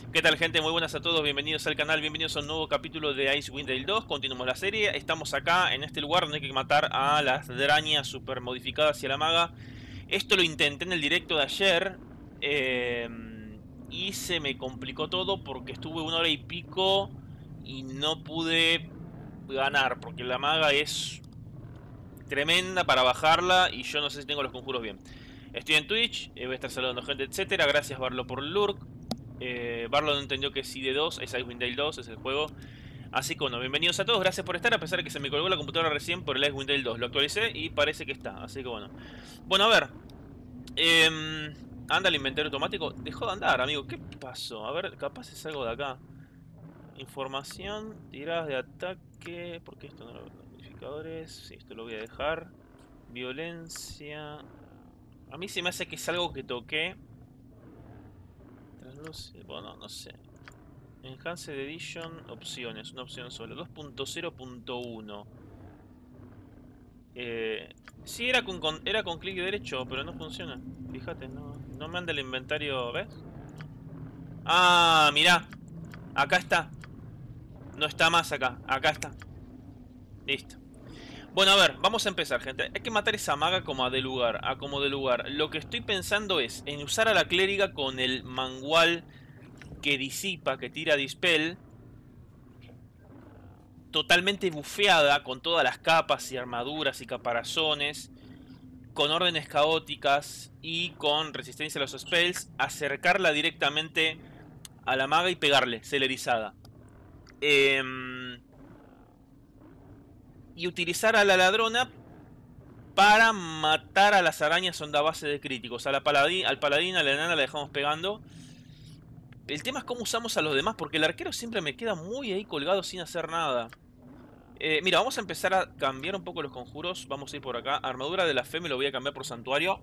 ¿Qué tal, gente? Muy buenas a todos, bienvenidos al canal, bienvenidos a un nuevo capítulo de Icewind Dale 2. Continuamos la serie, estamos acá en este lugar donde hay que matar a las Drañas super modificadas y a la maga. Esto lo intenté en el directo de ayer eh, y se me complicó todo porque estuve 1 hora y pico y no pude ganar porque la maga es tremenda para bajarla y yo no sé si tengo los conjuros bien. Estoy en Twitch, voy a estar saludando gente, etcétera. Gracias, Barlo, por el lurk. Barlo no entendió que es ID 2, es Icewind Dale 2, es el juego. Así que bueno, bienvenidos a todos, gracias por estar, a pesar de que se me colgó la computadora recién por el Icewind Dale 2. Lo actualicé y parece que está, así que bueno. Bueno, a ver. Anda el inventario automático. Dejó de andar, amigo. ¿Qué pasó? A ver, capaz es algo de acá. Información, tiradas de ataque. ¿Por qué esto no lo veo? Modificadores. Sí, esto lo voy a dejar. Violencia. A mí se me hace que es algo que toqué. Translúcido. Bueno, no sé. Enhanced Edition, opciones, una opción solo. 2.0.1. Sí, era con clic derecho, pero no funciona. Fíjate, no me anda el inventario, ¿ves? Ah, mirá. Acá está. No está más acá. Acá está. Listo. Bueno, a ver, vamos a empezar, gente. Hay que matar esa maga como a de lugar, a como de lugar. Lo que estoy pensando es en usar a la clériga con el mangual que disipa, que tira dispel, totalmente bufeada, con todas las capas y armaduras y caparazones, con órdenes caóticas y con resistencia a los spells, acercarla directamente a la maga y pegarle, celerizada. Y utilizar a la ladrona para matar a las arañas onda base de críticos. Al paladín, a la enana la dejamos pegando. El tema es cómo usamos a los demás, porque el arquero siempre me queda muy ahí colgado sin hacer nada. Mira, vamos a empezar a cambiar un poco los conjuros. Vamos a ir por acá. Armadura de la fe me lo voy a cambiar por santuario.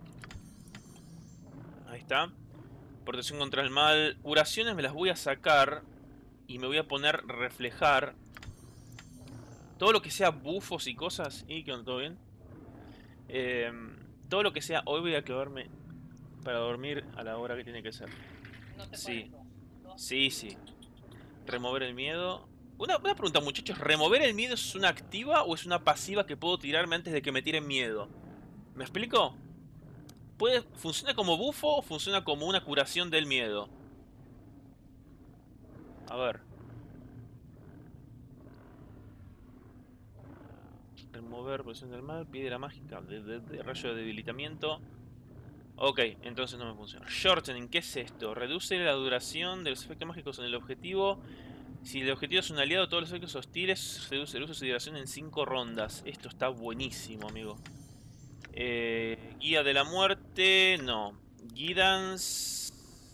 Ahí está. Protección contra el mal. Curaciones me las voy a sacar. Y me voy a poner reflejar. Todo lo que sea bufos y cosas. ¿Y qué onda? ¿Todo bien? Eh, todo lo que sea. Hoy voy a quedarme para dormir a la hora que tiene que ser. Sí. Sí, sí. Remover el miedo. Una pregunta, muchachos. ¿Remover el miedo es una activa o es una pasiva que puedo tirarme antes de que me tiren miedo? ¿Me explico? ¿Funciona como bufo o funciona como una curación del miedo? A ver. Remover posición del mal, piedra mágica, de rayo de debilitamiento. Ok, entonces no me funciona. Shortening, ¿qué es esto? Reduce la duración de los efectos mágicos en el objetivo. Si el objetivo es un aliado, todos los efectos hostiles reduce el uso de duración en 5 rondas. Esto está buenísimo, amigo. Guía de la muerte, no. Guidance.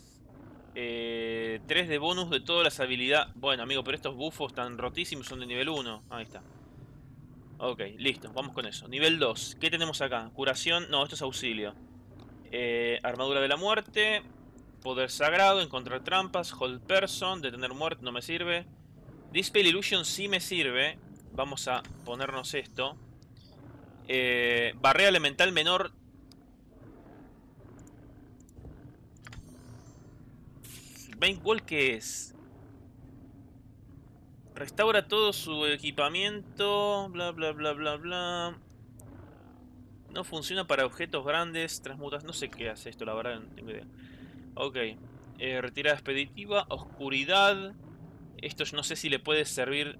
3 de bonus de todas las habilidades. Bueno, amigo, pero estos buffos están rotísimos, son de nivel 1. Ahí está. Ok, listo, vamos con eso. Nivel 2, ¿qué tenemos acá? Curación, no, esto es auxilio. Armadura de la muerte. Poder sagrado, encontrar trampas. Hold person, detener muerte, no me sirve. Dispel Illusion sí me sirve. Vamos a ponernos esto. Barrera elemental menor. Wall, ¿qué es? Restaura todo su equipamiento. Bla, bla, bla, bla, bla. No funciona para objetos grandes. Transmutas. No sé qué hace esto, la verdad, no tengo idea. Ok. Retirada expeditiva. Oscuridad. Esto yo no sé si le puede servir.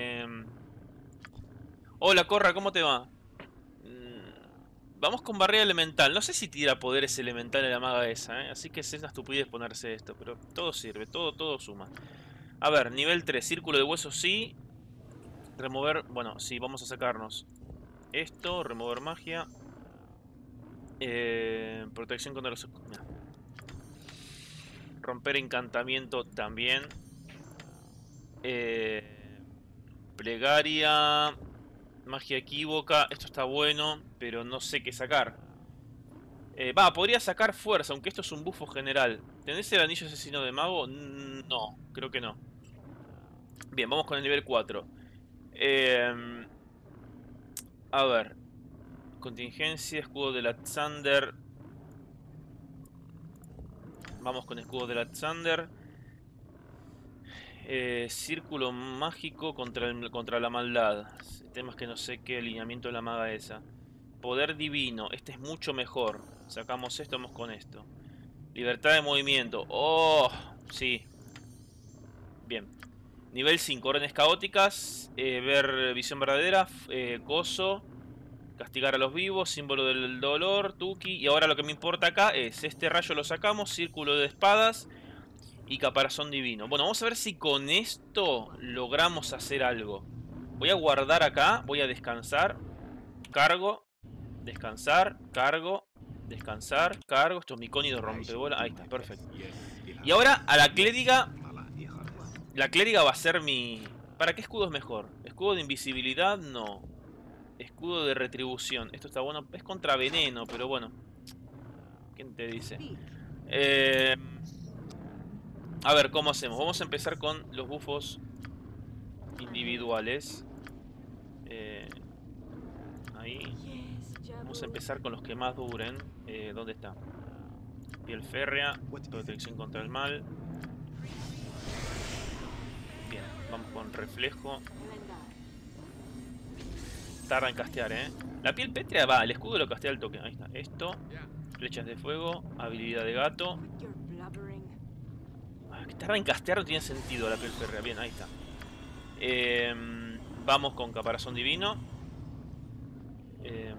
Hola, Corra, ¿cómo te va? Vamos con barrera elemental. No sé si tira poderes elementales la maga esa, ¿eh? Así que es una estupidez ponerse esto. Pero todo sirve, todo suma. A ver, nivel 3, círculo de huesos sí. Remover, bueno, sí, vamos a sacarnos esto, remover magia. Protección contra los... Nah. Romper encantamiento también. Eh, plegaria. Magia equívoca. Esto está bueno, pero no sé qué sacar. Podría sacar fuerza, aunque esto es un bufo general. ¿Tenés el anillo asesino de mago? No, creo que no. Bien, vamos con el nivel 4. Eh, a ver. Contingencia, escudo de la Thunder. Vamos con escudo de la Thunder. Círculo mágico contra la maldad. El tema es que no sé qué alineamiento de la maga esa. Poder divino. Este es mucho mejor. Sacamos esto, vamos con esto. Libertad de movimiento. ¡Oh! Sí. Bien. Nivel 5. Órdenes caóticas. Ver visión verdadera. Coso. Castigar a los vivos. Símbolo del dolor. Tuki. Y ahora lo que me importa acá es este rayo lo sacamos. Círculo de espadas. Y caparazón divino. Bueno, vamos a ver si con esto logramos hacer algo. Voy a guardar acá. Voy a descansar. Cargo. Descansar. Cargo. Descansar. Cargo. Esto es mi cónido rompebola. Ahí está, perfecto. Y ahora a la clériga. La clériga va a ser mi... ¿Para qué escudo es mejor? ¿Escudo de invisibilidad? No. Escudo de retribución. Esto está bueno. Es contra veneno, pero bueno. ¿Quién te dice? A ver, ¿cómo hacemos? Vamos a empezar con los bufos individuales. Ahí. Vamos a empezar con los que más duren. ¿Dónde está? Piel férrea. Protección contra el mal. Bien, vamos con reflejo. Tarda en castear, La piel pétrea va, el escudo lo castea al toque. Ahí está. Esto. Flechas de fuego. Habilidad de gato. Que tarda en castear no tiene sentido la piel férrea. Bien, ahí está. Vamos con caparazón divino. Bien.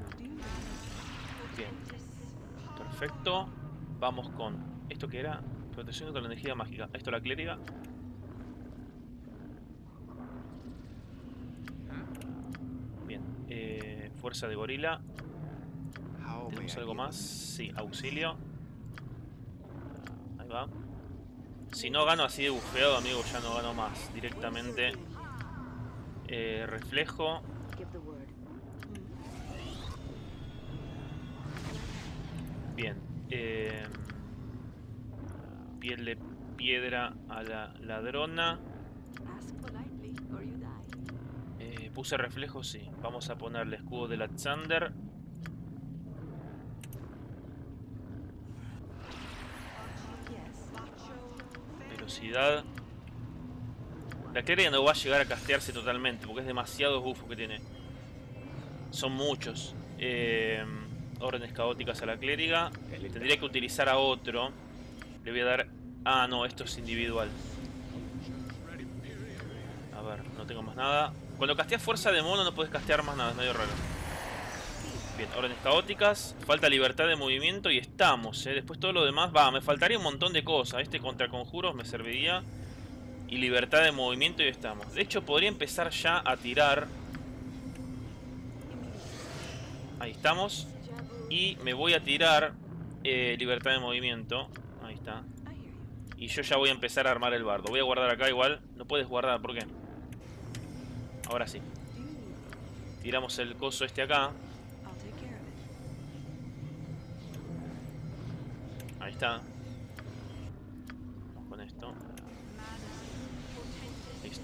Perfecto. Vamos con... ¿Esto qué era? Protección contra la energía mágica. Esto la clériga. Bien. Fuerza de gorila. ¿Tenemos algo más? Sí, auxilio. Ahí va. Si no gano así de bufeado, amigo, ya no gano más. Directamente. Reflejo. Bien. Piel de piedra a la ladrona. Puse reflejo, sí. Vamos a ponerle escudo de Alexander. Velocidad. La clériga no va a llegar a castearse totalmente porque es demasiado bufo que tiene. Son muchos. Órdenes caóticas a la clériga. Tendría que utilizar a otro. Le voy a dar... Ah, no, esto es individual. A ver, no tengo más nada. Cuando casteas fuerza de mono no puedes castear más nada, es medio raro. Bien, órdenes caóticas. Falta libertad de movimiento y estamos, Después todo lo demás, va, me faltaría un montón de cosas. Este contra conjuros me serviría. Y libertad de movimiento y estamos. De hecho, podría empezar ya a tirar. Ahí estamos. Y me voy a tirar libertad de movimiento. Ahí está. Y yo ya voy a empezar a armar el bardo. Voy a guardar acá igual. No puedes guardar, ¿por qué? Ahora sí. Tiramos el coso este acá. Ahí está. Vamos con esto. Listo.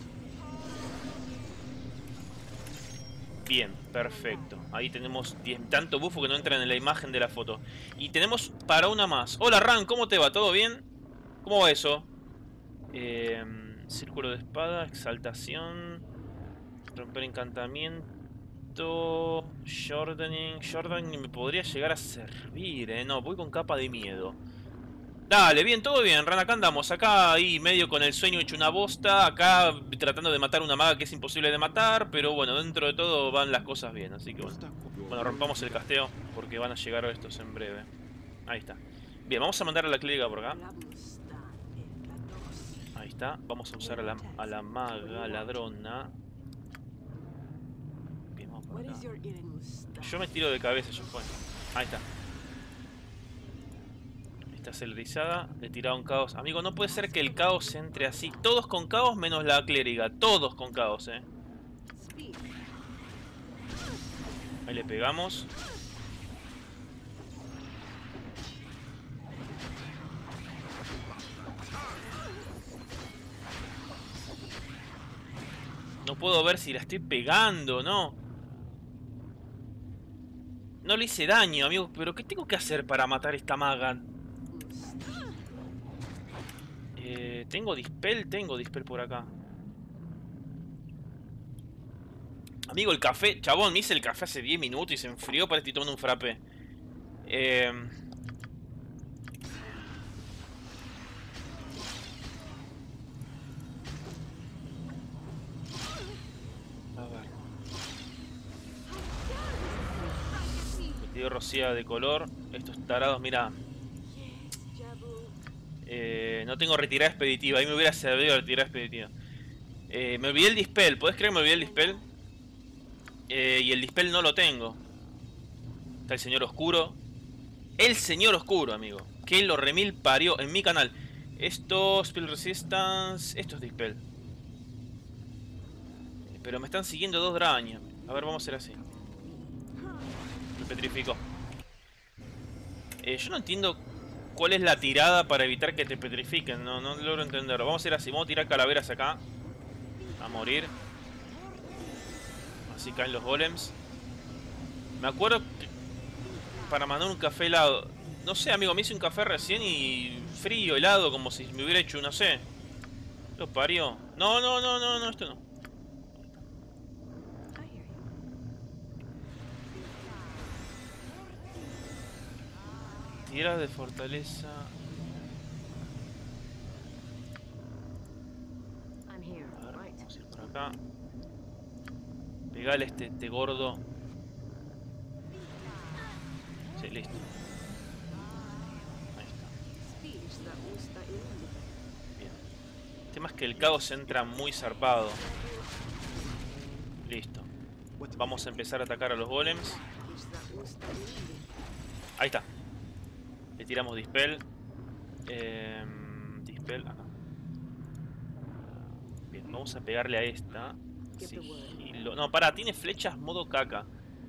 Bien, perfecto. Ahí tenemos tanto bufo que no entran en la imagen de la foto. Y tenemos para una más. Hola Ran, ¿cómo te va? ¿Todo bien? ¿Cómo va eso? Círculo de espada, exaltación, romper encantamiento, shortening. Shortening me podría llegar a servir, No, voy con capa de miedo. Dale, bien, todo bien, Ran, acá andamos. Acá ahí medio con el sueño hecho una bosta. Acá tratando de matar una maga que es imposible de matar. Pero bueno, dentro de todo van las cosas bien, así que bueno. Bueno, rompamos el casteo porque van a llegar estos en breve. Ahí está. Bien, vamos a mandar a la clínica por acá. Ahí está. Vamos a usar a la maga ladrona. Bien, vamos por acá. Yo me tiro de cabeza, ya fue. Ahí está. Está celerizada. Le he tirado un caos. Amigo, no puede ser que el caos entre así. Todos con caos menos la clériga. Todos con caos, Ahí le pegamos. No puedo ver si la estoy pegando, ¿no? No le hice daño, amigo. Pero ¿qué tengo que hacer para matar a esta maga? ¿Tengo dispel? Tengo dispel por acá. Amigo, el café... Chabón, me hice el café hace 10 minutos y se enfrió. Parece que estoy tomando un frappé. A ver. Vestido rocía de color. Estos tarados, mira. No tengo retirada expeditiva. Ahí me hubiera servido retirada expeditiva. Me olvidé el dispel. ¿Podés creer que me olvidé el dispel? Y el dispel no lo tengo. Está el señor oscuro. El señor oscuro, amigo. Que lo remil parió en mi canal. Esto, Spell Resistance. Esto es dispel. Pero me están siguiendo 2 drañas. A ver, vamos a hacer así. Me petrificó. Yo no entiendo cuál es la tirada para evitar que te petrifiquen. No logro entenderlo. Vamos a hacer así. Vamos a tirar calaveras acá. A morir. Así caen los golems. Me acuerdo que para mandar un café helado. No sé, amigo, me hice un café recién y frío, helado, como si me hubiera hecho, no sé. Lo parió. No, esto no. Tiras de fortaleza. A ver, vamos a ir por acá. Pegale este gordo. Sí, listo. Ahí está. Bien. El tema es que el caos entra muy zarpado. Listo. Vamos a empezar a atacar a los golems. Ahí está. Le tiramos dispel. Dispel acá. Bien, vamos a pegarle a esta. Sigilo. No, pará, tiene flechas modo caca.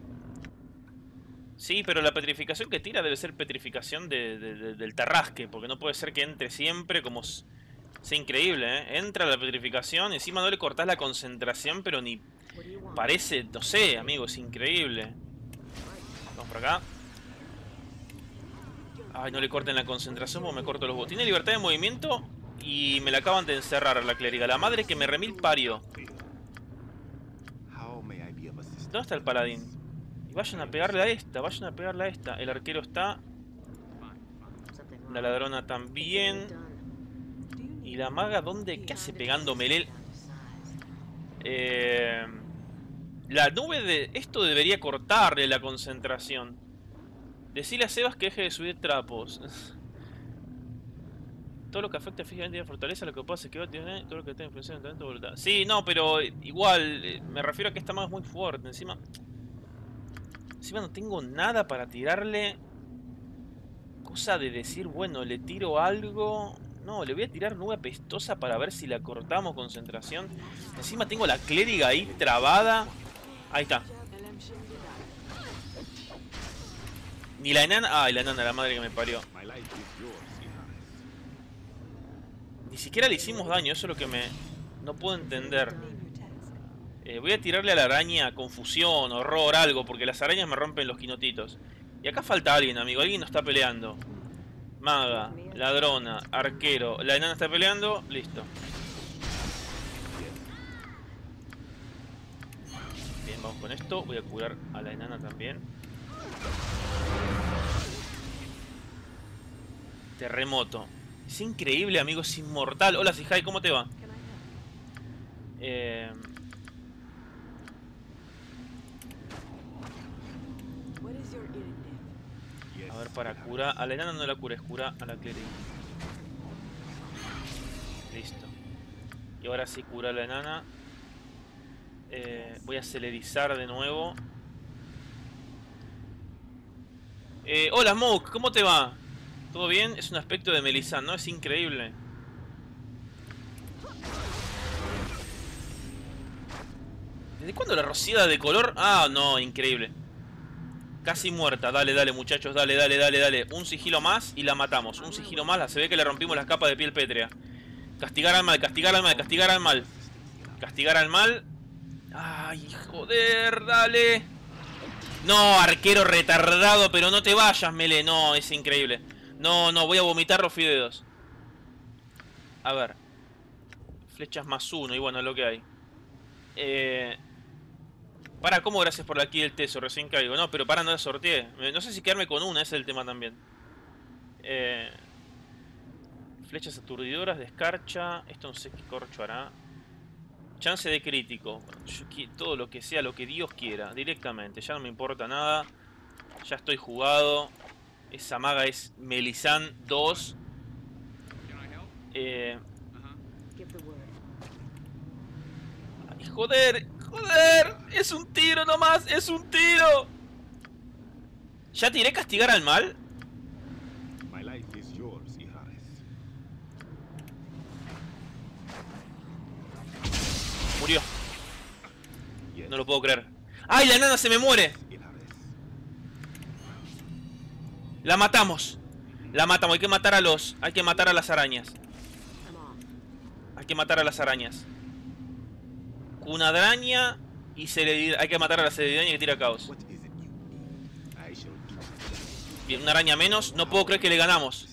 Sí, pero la petrificación que tira debe ser petrificación del tarrasque, porque no puede ser que entre siempre como... Es increíble, ¿eh? Entra la petrificación, encima no le cortás la concentración, pero ni... Parece, no sé, amigo, es increíble. Vamos por acá. Ay, no le corten la concentración porque me corto los huevos. Tiene libertad de movimiento y me la acaban de encerrar la clériga. La madre que me remil parió. ¿Dónde está el paladín? Y vayan a pegarle a esta, vayan a pegarle a esta. El arquero está. La ladrona también. ¿Y la maga dónde? ¿Qué hace pegando melee? La nube de... Esto debería cortarle la concentración. Decile a Sebas que deje de subir trapos. Todo lo que afecta físicamente a la fortaleza, lo que pasa es que va a tener todo lo que está influenciando en talento de voluntad. Sí, no, pero igual, me refiero a que esta maga es muy fuerte. Encima no tengo nada para tirarle. Cosa de decir, bueno, le tiro algo. No, le voy a tirar nube apestosa para ver si la cortamos concentración. Encima tengo la clériga ahí trabada. Ahí está. Ni la enana... Ah, la enana, la madre que me parió. Ni siquiera le hicimos daño, eso es lo que me... No puedo entender. Voy a tirarle a la araña confusión, horror, algo, porque las arañas me rompen los quinotitos. Y acá falta alguien, amigo. Alguien no está peleando. Maga, ladrona, arquero. La enana está peleando. Listo. Bien, vamos con esto. Voy a curar a la enana también. Terremoto. Es increíble, amigo. Es inmortal. Hola, Sihai, ¿cómo te va? A ver, para curar... A la enana no la cures, cura a la clériga. Listo. Y ahora sí cura a la enana. Voy a celerizar de nuevo. Hola, Smoke, ¿cómo te va? ¿Todo bien? Es un aspecto de Melisande, ¿no? Es increíble. ¿Desde cuándo la rociada de color? Ah, no, increíble. Casi muerta, dale muchachos, dale. Un sigilo más y la matamos. Un sigilo más, se ve que le rompimos las capas de piel pétrea. Castigar al mal, castigar al mal, castigar al mal. Castigar al mal. Ay, joder, dale. No, arquero retardado, pero no te vayas, Mele. No, es increíble. No, voy a vomitar los fideos. A ver. Flechas más uno, y bueno, lo que hay. Para, ¿cómo gracias por la kill del teso? Recién caigo. No, pero para, no la sorteé. No sé si quedarme con una, ese es el tema también. Eh, Flechas aturdidoras de escarcha. Esto no sé qué corcho hará. Chance de crítico. Todo lo que sea, lo que Dios quiera. Directamente. Ya no me importa nada. Ya estoy jugado. Esa maga es Melisán 2. Ay, joder. Joder. Es un tiro nomás. Es un tiro. ¿Ya tiré castigar al mal? Murió. No lo puedo creer. ¡Ay, la nana se me muere! La matamos. La matamos. Hay que matar a los... Hay que matar a las arañas. Hay que matar a las arañas. Una araña y hay que matar a la Celedidaña que tira caos. Bien, una araña menos. No puedo creer que le ganamos.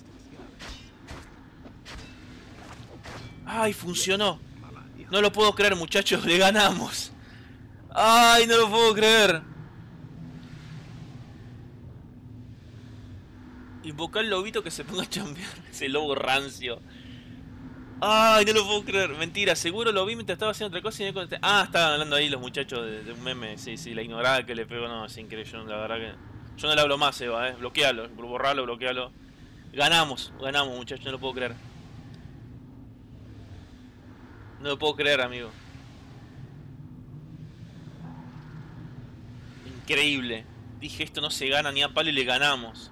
¡Ay, funcionó! No lo puedo creer, muchachos. Le ganamos. ¡Ay, no lo puedo creer! Invocar al lobito que se ponga a chambear. Ese lobo rancio. ¡Ay, no lo puedo creer! Mentira, seguro lo vi mientras estaba haciendo otra cosa y me conecté. Ah, estaban hablando ahí los muchachos de un meme. Sí, sí, la ignorada que le pego. No, es increíble. Yo, la verdad que... Yo no le hablo más, Eva, Bloquealo, borralo, bloquealo. Ganamos, muchachos, no lo puedo creer. No lo puedo creer, amigo. Increíble. Dije, esto no se gana ni a palo y le ganamos.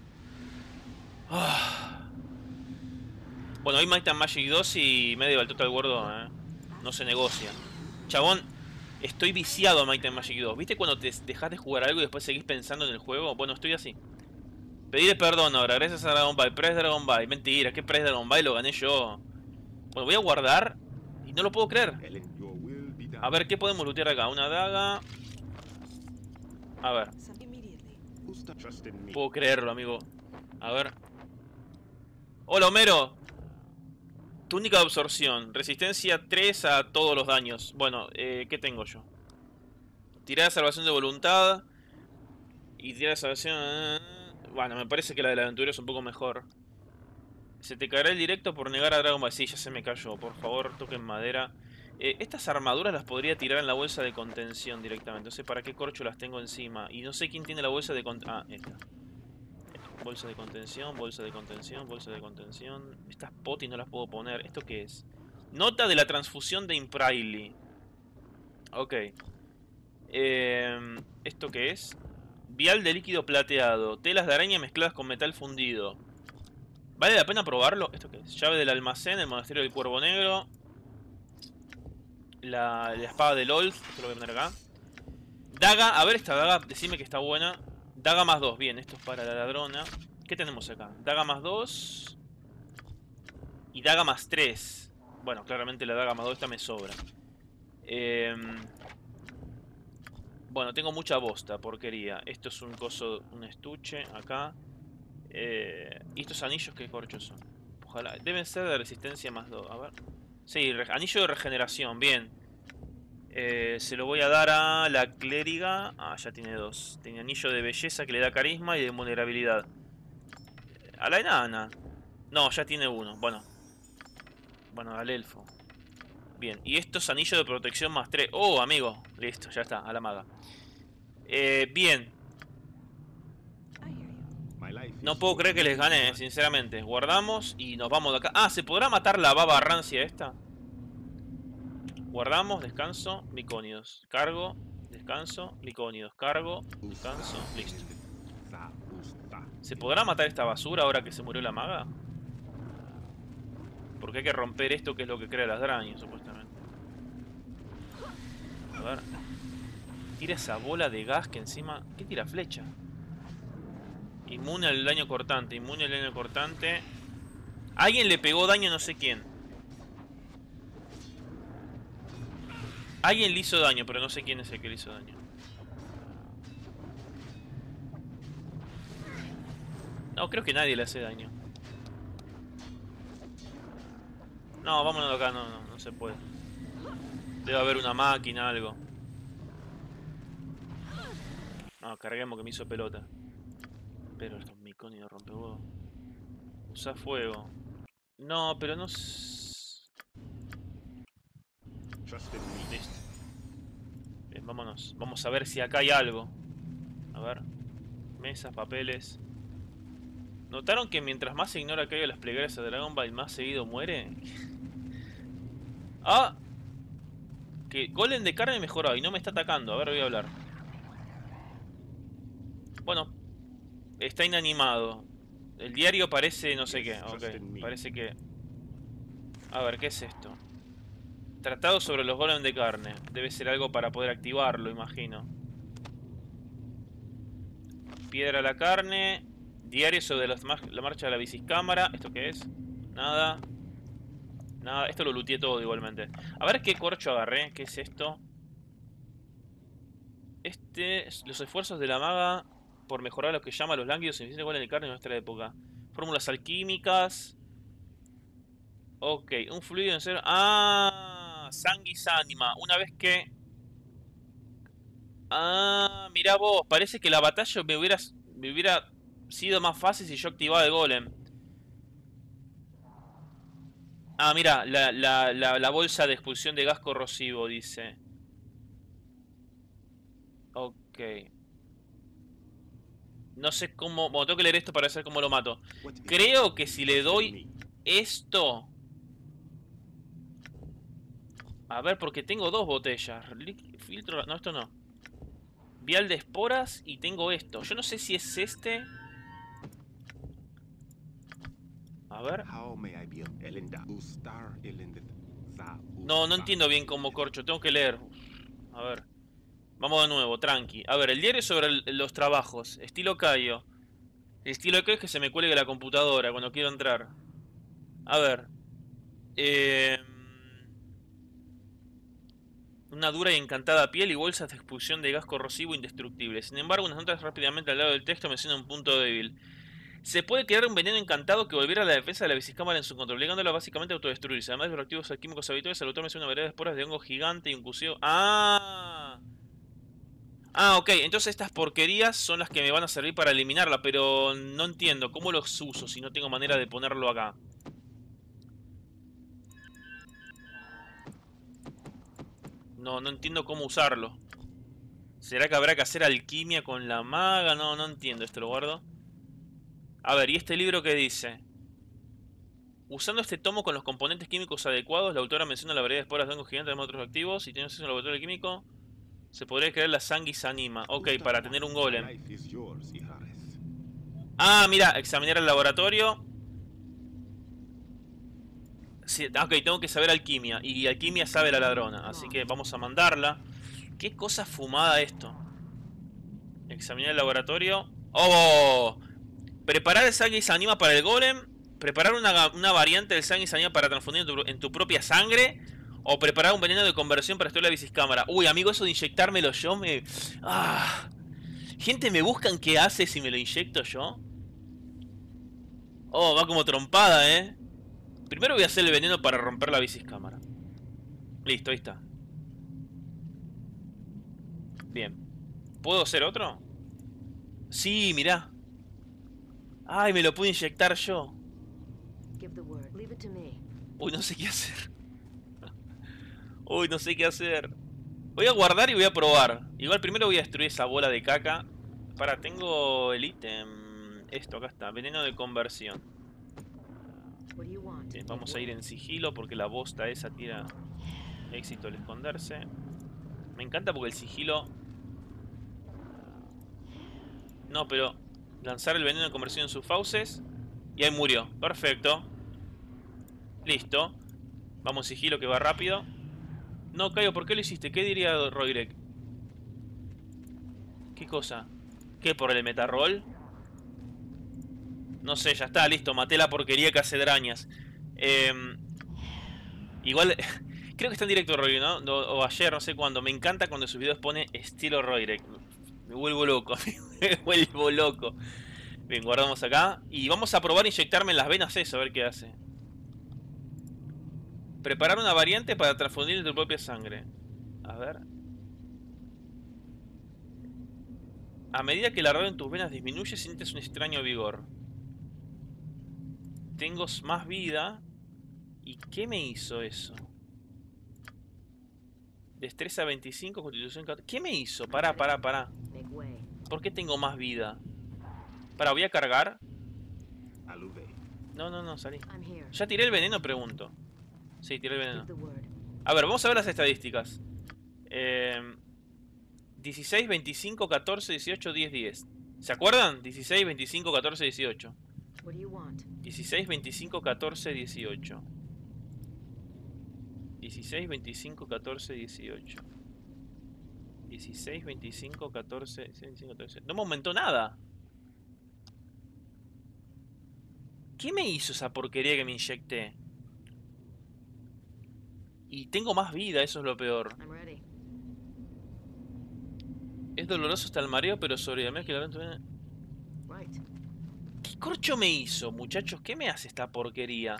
Bueno, hoy Might and Magic 2 y Medieval Total War 2, no se negocia. Chabón, estoy viciado a Might and Magic 2. ¿Viste cuando te dejas de jugar algo y después seguís pensando en el juego? Bueno, estoy así. Pedirle perdón ahora, gracias a Dragon Ball. Press Dragon Ball. Mentira, ¿qué Press Dragon Ball? Lo gané yo. Bueno, voy a guardar y no lo puedo creer. A ver, ¿qué podemos lootear acá? Una daga. A ver. Puedo creerlo, amigo. A ver. Hola, Homero. Túnica de absorción. Resistencia 3 a todos los daños. Bueno, ¿qué tengo yo? Tirada de salvación de voluntad. Y tirada de salvación... Bueno, me parece que la del aventurero es un poco mejor. Se te caerá el directo por negar a Dragon Ball. Sí, ya se me cayó. Por favor, toquen madera. Estas armaduras las podría tirar en la bolsa de contención directamente. No sé para qué corcho las tengo encima. Y no sé quién tiene la bolsa de contención. Ah, esta. Bolsa de contención, bolsa de contención, bolsa de contención. Estas potis no las puedo poner. ¿Esto qué es? Nota de la transfusión de Impraili. Ok. ¿Esto qué es? Vial de líquido plateado. Telas de araña mezcladas con metal fundido. ¿Vale la pena probarlo? ¿Esto qué es? Llave del almacén, el monasterio del Cuervo Negro. La espada de Lolth. Esto lo voy a poner acá. Daga. A ver esta daga. Decime que está buena. Daga más 2. Bien, esto es para la ladrona. ¿Qué tenemos acá? Daga más 2. Y daga más 3. Bueno, claramente la daga más 2 esta me sobra. Bueno, tengo mucha bosta, porquería. Esto es un coso, un estuche acá. ¿Y estos anillos qué corchos son? Ojalá. Deben ser de resistencia más 2. A ver. Sí, anillo de regeneración, bien. Se lo voy a dar a la clériga. Ah, ya tiene 2. Tiene anillo de belleza que le da carisma y de vulnerabilidad. A la enana. No, ya tiene 1. Bueno. Bueno, al elfo. Bien, y estos anillos de protección más 3. Oh, amigo. Listo, ya está, a la maga. Bien. No puedo creer que les gané, sinceramente. Guardamos y nos vamos de acá. Ah, ¿se podrá matar la baba rancia esta? Guardamos, descanso, micónidos. Cargo, descanso, micónidos. Cargo, descanso, listo. ¿Se podrá matar esta basura ahora que se murió la maga? Porque hay que romper esto que es lo que crea las arañas, supuestamente. A ver. Tira esa bola de gas que encima... ¿Qué tira? Flecha. Inmune al daño cortante. Inmune al daño cortante. Alguien le pegó daño a no sé quién. Alguien le hizo daño, pero no sé quién es el que le hizo daño. No, creo que nadie le hace daño. No, vámonos de acá, no se puede. Debe haber una máquina, algo. Ah, carguemos que me hizo pelota. Pero estos micónidos rompehuevos. Usa fuego. No, pero no... Listo. Bien, vámonos. Vamos a ver si acá hay algo. A ver. Mesas, papeles. ¿Notaron que mientras más se ignora que hay las plegarias a Dragon Ball, más seguido muere? Ah, que golem de carne mejorado y no me está atacando. A ver, voy a hablar. Bueno, está inanimado. El diario parece no sé qué. Ok, parece que... A ver, ¿qué es esto? Tratado sobre los golems de carne. Debe ser algo para poder activarlo, imagino. Piedra a la carne. Diario sobre la marcha de la biciscámara. ¿Esto qué es? Nada. Nada. Esto lo looteé todo igualmente. A ver qué corcho agarré. ¿Qué es esto? Los esfuerzos de la maga por mejorar lo que llama los lánguidos y golems de carne en nuestra época. Fórmulas alquímicas. Ok, un fluido en cero. Ah, sanguis anima. Una vez que... Ah, mirá vos. Parece que la batalla me hubiera sido más fácil si yo activaba el golem. Ah, mira, la bolsa de expulsión de gas corrosivo, dice. Ok. No sé cómo... Bueno, tengo que leer esto para saber cómo lo mato. Creo que si le doy esto... A ver, porque tengo dos botellas. Filtro... No, esto no. Vial de esporas y tengo esto. Yo no sé si es este... A ver. No, no entiendo bien cómo corcho. Tengo que leer. A ver. Vamos de nuevo, tranqui. A ver, el diario sobre los trabajos. Estilo Cayo. El estilo Cayo es que se me cuelgue la computadora cuando quiero entrar. A ver. Una dura y encantada piel y bolsas de expulsión de gas corrosivo indestructible. Sin embargo, unas notas rápidamente al lado del texto mencionan un punto débil. Se puede crear un veneno encantado que volviera a la defensa de la biciscámara en su control, obligándola básicamente a autodestruirse. Además de los reactivos químicos habituales, el autor menciona una variedad de esporas de hongo gigante y un cuseo. ¡Ah! Ah, ok, entonces estas porquerías son las que me van a servir para eliminarla, pero no entiendo cómo los uso si no tengo manera de ponerlo acá. No, no entiendo cómo usarlo. ¿Será que habrá que hacer alquimia con la maga? No, no entiendo, esto lo guardo. A ver, ¿y este libro qué dice? Usando este tomo con los componentes químicos adecuados, la autora menciona la variedad de esporas de hongos gigantes de otros activos. Si tiene acceso al laboratorio químico, se podría crear la sanguis anima. Ok, para tener un golem. Ah, mira, examinar el laboratorio. Sí, ok, tengo que saber alquimia. Y alquimia sabe la ladrona. Así que vamos a mandarla. Qué cosa fumada esto. Examinar el laboratorio. ¡Oh! Preparar el sanguis anima para el golem. Preparar una variante del sanguis anima para transfundir en tu propia sangre. O preparar un veneno de conversión para estudiar la biciscámara. Uy, amigo, eso de inyectármelo yo me... Ah. Gente, me buscan qué hace si me lo inyecto yo. Oh, va como trompada, ¿eh? Primero voy a hacer el veneno para romper la biciscámara. Listo, ahí está. Bien. ¿Puedo hacer otro? Sí, mirá. Ay, me lo pude inyectar yo. Uy, no sé qué hacer. Uy, no sé qué hacer. Voy a guardar y voy a probar. Igual primero voy a destruir esa bola de caca. Para, tengo el ítem. Esto, acá está. Veneno de conversión. Bien, vamos a ir en sigilo porque la bosta esa tira éxito al esconderse. Me encanta porque el sigilo... No, pero... Lanzar el veneno de conversión en sus fauces. Y ahí murió. Perfecto. Listo. Vamos sigilo que va rápido. No, Caio, ¿por qué lo hiciste? ¿Qué diría Roirek? ¿Qué cosa? ¿Qué, por el metarroll? No sé, ya está, listo. Maté la porquería que hace drañas. Igual... Creo que está en directo Roirek, ¿no? O ayer, no sé cuándo. Me encanta cuando en sus videos pone estilo Roirek. Me vuelvo loco. Me vuelvo loco. Bien, guardamos acá. Y vamos a probar inyectarme en las venas eso, a ver qué hace. Preparar una variante para transfundir en tu propia sangre. A ver. A medida que el ardor en tus venas disminuye, sientes un extraño vigor. Tengo más vida. ¿Y qué me hizo eso? Destreza 25, constitución 14. ¿Qué me hizo? Pará. ¿Por qué tengo más vida? Pará, voy a cargar. No, salí. ¿Ya tiré el veneno? Pregunto. Sí, tiré el veneno. A ver, vamos a ver las estadísticas. 16, 25, 14, 18, 10, 10. ¿Se acuerdan? 16, 25, 14, 18. 16, 25, 14, 18. 16, 25, 14, 18. 16, 25, 14, 25, 14. No me aumentó nada. ¿Qué me hizo esa porquería que me inyecté? Y tengo más vida, eso es lo peor. Es doloroso hasta el mareo, pero sobre que la... ¿Qué corcho me hizo, muchachos? ¿Qué me hace esta porquería?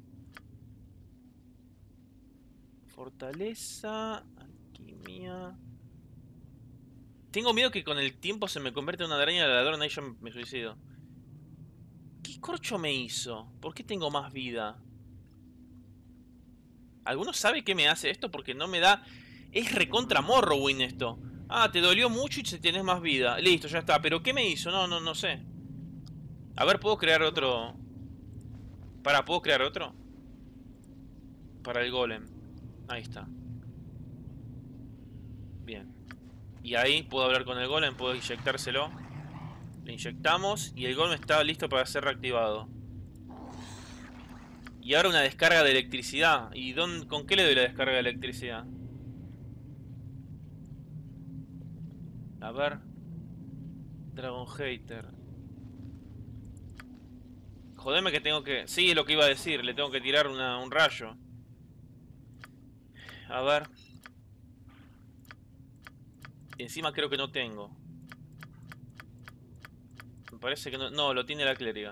Fortaleza, alquimia. Tengo miedo que con el tiempo se me convierta en una araña de ladrón y yo me suicido. ¿Qué corcho me hizo? ¿Por qué tengo más vida? ¿Alguno sabe qué me hace esto? Porque no me da... Es recontra Morrowind esto. Ah, te dolió mucho y tenés más vida. Listo, ya está. ¿Pero qué me hizo? No sé. A ver, ¿puedo crear otro? ¿Puedo crear otro? Para el golem. Ahí está. Bien. Y ahí puedo hablar con el golem, puedo inyectárselo. Le inyectamos y el golem está listo para ser reactivado. Y ahora una descarga de electricidad. ¿Y con qué le doy la descarga de electricidad? A ver. Dragon Hater. Jodeme que tengo que... Sí, es lo que iba a decir. Le tengo que tirar un rayo. A ver. Y encima creo que no tengo. Me parece que no... No, lo tiene la clériga.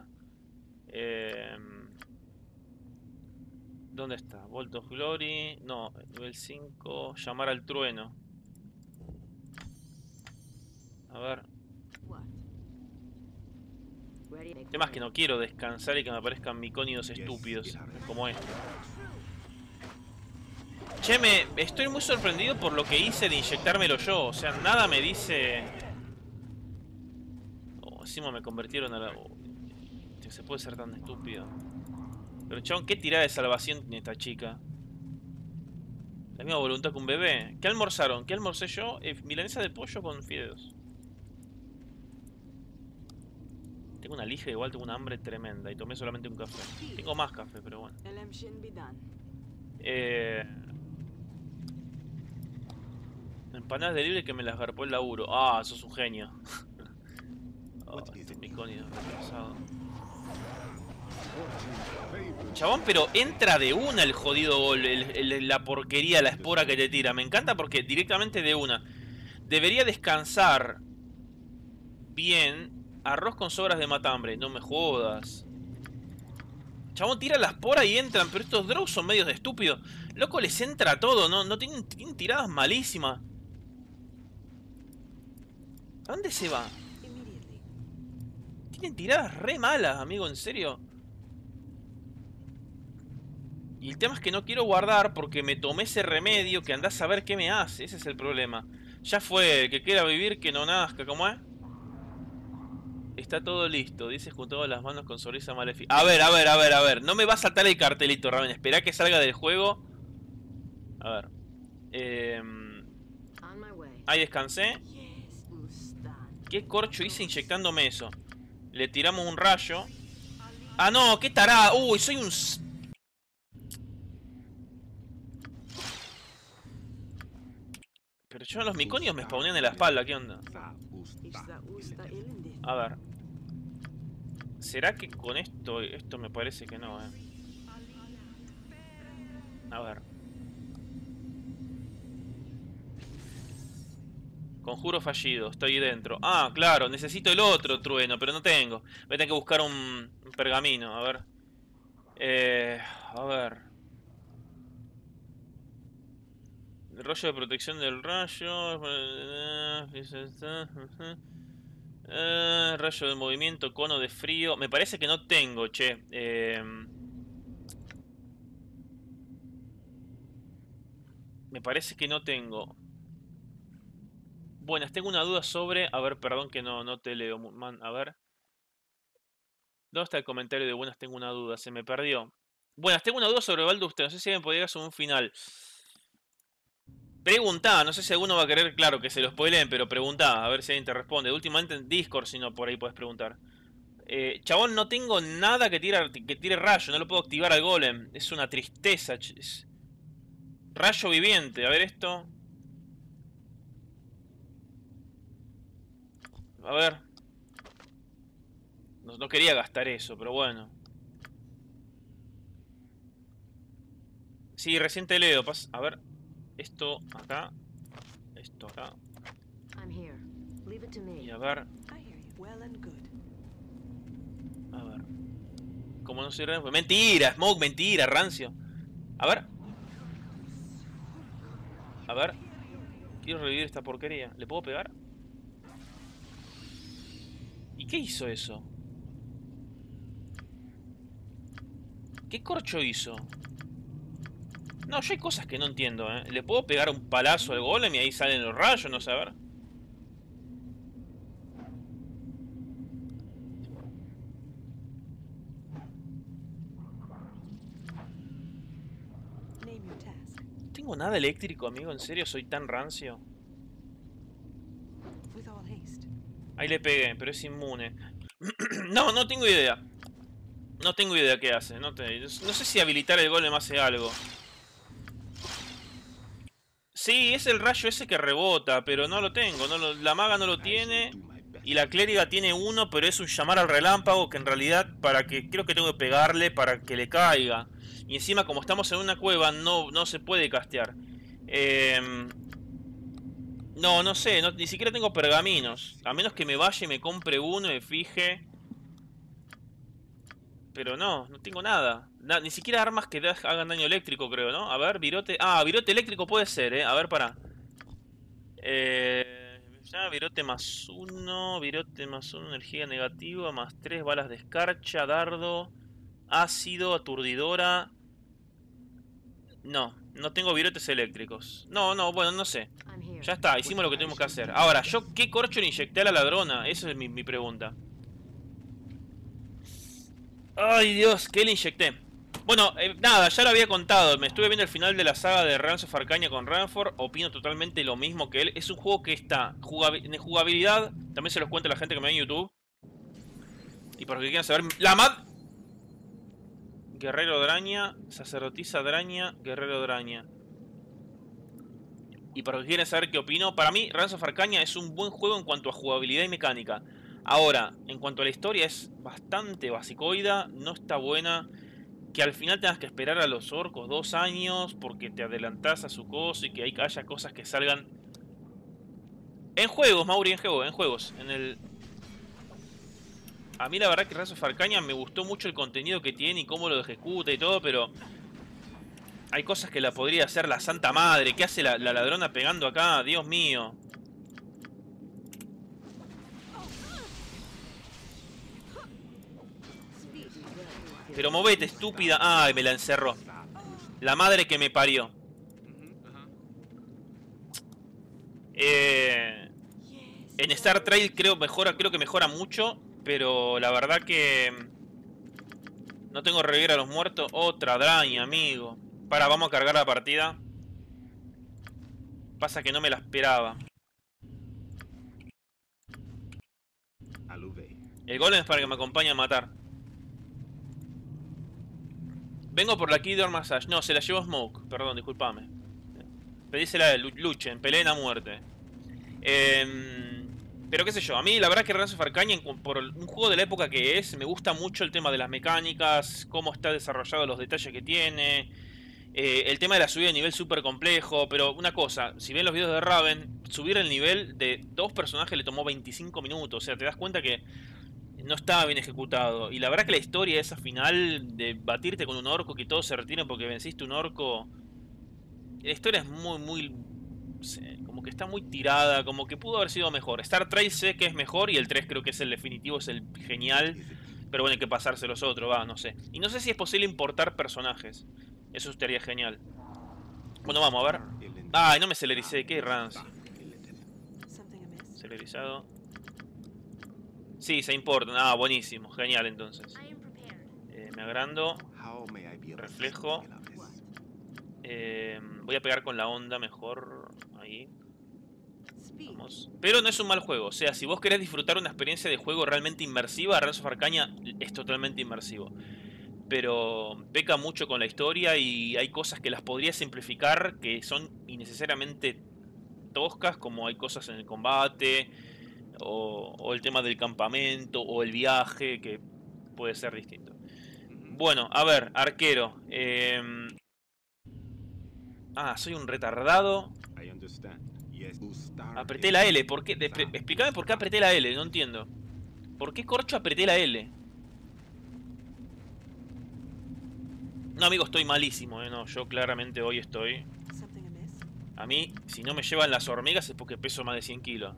¿Dónde está? Bolt of Glory. No, nivel 5. Llamar al trueno. A ver. El tema es que no quiero descansar y que me aparezcan micónidos estúpidos como este. Che, estoy muy sorprendido por lo que hice de inyectármelo yo. O sea, nada me dice... Oh, encima me convirtieron a la... Oh, se puede ser tan estúpido. Pero chabón, ¿qué tirada de salvación tiene esta chica? La misma voluntad que un bebé. ¿Qué almorzaron? ¿Qué almorcé yo? Milanesa de pollo con fideos. Tengo una lija, igual tengo una hambre tremenda. Y tomé solamente un café. Tengo más café, pero bueno. Empanadas de libre que me las garpó el laburo. Ah, sos un genio. Oh, este micónido retrasado. Chabón, pero entra de una el jodido gol, la porquería, la espora que te tira. Me encanta porque directamente de una. Debería descansar bien. Arroz con sobras de matambre. No me jodas. Chabón, tira la espora y entran, pero estos drows son medios de estúpidos. Loco, les entra todo, no tienen tiradas malísimas. ¿A dónde se va? Tienen tiradas re malas, amigo, en serio. Y el tema es que no quiero guardar porque me tomé ese remedio que andás a ver qué me hace. Ese es el problema. Ya fue, el que quiera vivir que no nazca, ¿cómo es? Está todo listo, dice juntado las manos con sonrisa maléfica. A ver. No me va a saltar el cartelito, Raven. Espera que salga del juego. A ver. Ahí descansé. ¿Qué corcho hice inyectándome eso? Le tiramos un rayo. Ah, no, qué tarada. Uy, soy un... Pero yo los miconios me spawnean en la espalda, ¿qué onda? A ver. ¿Será que con esto... Esto me parece que no, A ver. Conjuro fallido, estoy dentro. Ah, claro, necesito el otro trueno, pero no tengo. Voy a tener que buscar un pergamino, a ver. A ver. El rollo de protección del rayo. Rayo de movimiento, cono de frío. Me parece que no tengo, che. Me parece que no tengo. Buenas, tengo una duda sobre... A ver, perdón que no te leo. A ver. ¿Dónde está el comentario de buenas? Tengo una duda, se me perdió. Buenas, tengo una duda sobre Baldur's Gate. No sé si alguien podría hacer un final. Preguntá, no sé si alguno va a querer, claro, que se lo spoileen, pero preguntá, a ver si alguien te responde. Últimamente en Discord, si no, por ahí puedes preguntar. Chabón, no tengo nada que tire rayo, no lo puedo activar al golem. Es una tristeza. Rayo viviente, a ver esto. A ver. No quería gastar eso, pero bueno. Sí, recién te leo. A ver. Esto acá. Esto acá. Y a ver. A ver. Como no soy rancio. Mentira, Smoke, mentira, rancio. A ver. A ver. Quiero revivir esta porquería. ¿Le puedo pegar? ¿Y qué hizo eso? ¿Qué corcho hizo? No, yo hay cosas que no entiendo, ¿eh? ¿Le puedo pegar un palazo al golem y ahí salen los rayos? No sé, a ver. No tengo nada eléctrico, amigo. ¿En serio soy tan rancio? Ahí le pegué, pero es inmune. No tengo idea. No tengo idea qué hace. No sé si habilitar el golem hace algo. Sí, es el rayo ese que rebota, pero no lo tengo. La maga no lo tiene. Y la clériga tiene uno, pero es un llamar al relámpago que en realidad creo que tengo que pegarle para que le caiga. Y encima como estamos en una cueva no se puede castear. No sé, ni siquiera tengo pergaminos. A menos que me vaya y me compre uno y me fije. Pero no tengo nada. Ni siquiera armas que hagan daño eléctrico, creo, ¿no? A ver, virote. Ah, virote eléctrico puede ser, ¿eh? A ver, pará. Ya, virote más uno. Virote más uno, energía negativa. Más 3 balas de escarcha, dardo. Ácido, aturdidora. No tengo virotes eléctricos. Bueno, no sé. Ya está, hicimos lo que tenemos que hacer. Ahora, ¿yo qué corcho le inyecté a la ladrona? Esa es mi pregunta. Ay, Dios, ¿qué le inyecté? Bueno, nada, ya lo había contado. Me estuve viendo el final de la saga de Realms of Arcania con Ranford. Opino totalmente lo mismo que él. Es un juego que está en jugabilidad. También se los cuento a la gente que me ve en YouTube. Y para los que quieran saber, Guerrero Draña, Sacerdotisa Draña, Guerrero Draña. Y para los que quieran saber qué opino, para mí Realms of Arcania es un buen juego en cuanto a jugabilidad y mecánica. Ahora, en cuanto a la historia es bastante basicoida, no está buena. Que al final tengas que esperar a los orcos 2 años porque te adelantás a su coso y que haya cosas que salgan en juegos, Mauri, en juegos. A mí la verdad que Rise of Arcania me gustó mucho el contenido que tiene y cómo lo ejecuta y todo, pero hay cosas que la podría hacer la Santa Madre. ¿Qué hace la ladrona pegando acá? Dios mío. Pero movete, estúpida. Ay, me la encerró. La madre que me parió. En Star Trail creo que mejora mucho. Pero la verdad que no tengo revivir a los muertos. Otra draña, amigo. Vamos a cargar la partida. Pasa que no me la esperaba. El golem es para que me acompañe a matar. Vengo por la Keydor Massage. No, se la llevó Smoke. Perdón, disculpame. Pedísela de luchen, peleen a muerte. Pero qué sé yo, a mí la verdad que Realms of Arcania, por un juego de la época que es, me gusta mucho el tema de las mecánicas, cómo está desarrollado, los detalles que tiene. El tema de la subida de nivel súper complejo, pero una cosa, si ven los videos de Raven, subir el nivel de 2 personajes le tomó 25 minutos, o sea, te das cuenta que no estaba bien ejecutado. Y la verdad que la historia esa final de batirte con un orco, que todos se retiren porque venciste un orco, la historia es muy no sé, como que está muy tirada, como que pudo haber sido mejor. Star Trail sé que es mejor y el 3 creo que es el definitivo, es el genial. Pero bueno, hay que pasarse los otros, va, no sé. Y no sé si es posible importar personajes. Eso estaría genial. Bueno, vamos a ver. Ay, no me celericé, qué rancio. Celerizado. Sí, se importan. Ah, buenísimo, genial entonces. Me agrando. Reflejo. Voy a pegar con la onda mejor. Ahí. Vamos. Pero no es un mal juego. O sea, si vos querés disfrutar una experiencia de juego realmente inmersiva, Reigns of Arcania es totalmente inmersivo. Pero peca mucho con la historia y hay cosas que las podría simplificar que son innecesariamente toscas, como hay cosas en el combate, o el tema del campamento, o el viaje, que puede ser distinto. Bueno, a ver, arquero. Soy un retardado. Apreté la L, ¿por qué? Explícame por qué apreté la L, no entiendo. ¿Por qué corcho apreté la L? No, amigo, estoy malísimo, no, yo claramente hoy estoy... A mí, si no me llevan las hormigas es porque peso más de 100 kilos.